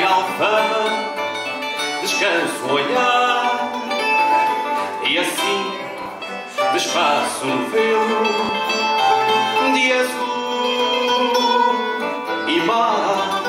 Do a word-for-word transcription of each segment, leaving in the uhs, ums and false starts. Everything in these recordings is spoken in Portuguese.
Alfama descanso o olhar e assim desfaço o velo de azul e mar.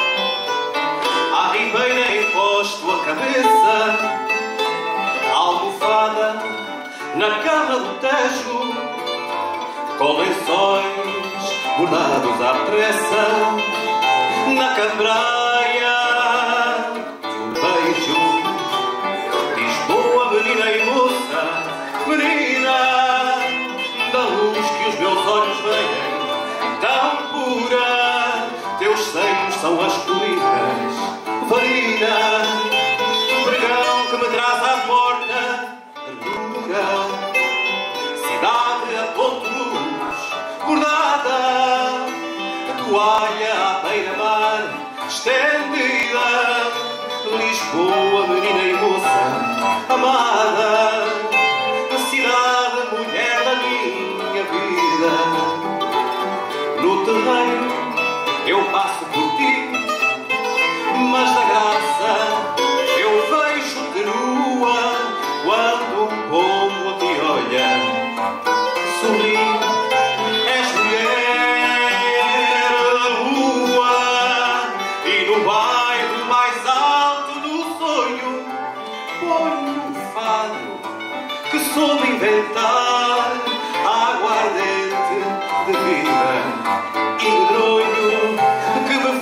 À ribeira encosto a cabeça, almofada na cama do Tejo, com lençóis bordados à pressa na cambraia de um beijo. Lisboa, menina e moça, menina da luz que os meus olhos veem, tão pura, teus seios são as colinas, varina, pregão que me traz à porta, ternura, cidade a ponto luz, bordada, a toalha à beira-mar, estendida, Lisboa, menina e moça, amada, a cidade, mulher da minha vida. No terreiro eu passo por ti, mas da graça eu vejo-te nua, quando um pombo te olha, sorri, és mulher da lua, e no bairro mais alto do sonho ponho um fado que soube inventar a aguardente de vida e medronho que me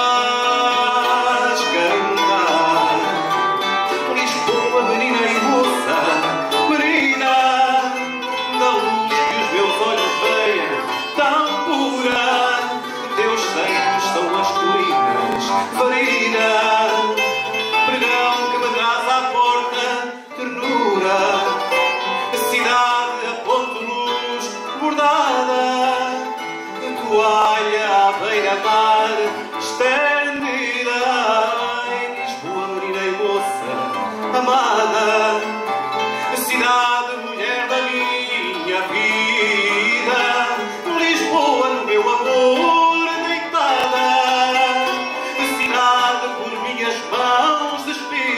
faz cantar. Lisboa, menina e moça, menina da luz que os meus olhos veem, tão pura, teus seios são as colinas, farina, pregão que me traz à porta, ternura, cidade a ponto luz, bordada, toalha à beira-mar, estendida. Ai, Lisboa, menina e moça, amada, cidade, mulher da minha vida. Lisboa, no meu amor, deitada, cidade por minhas mãos despida.